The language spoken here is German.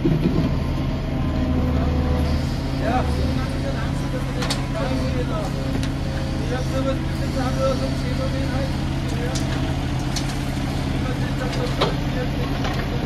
Ja, ich habe so was bisschen sagen oder so, 10 Uhr halt. Ja.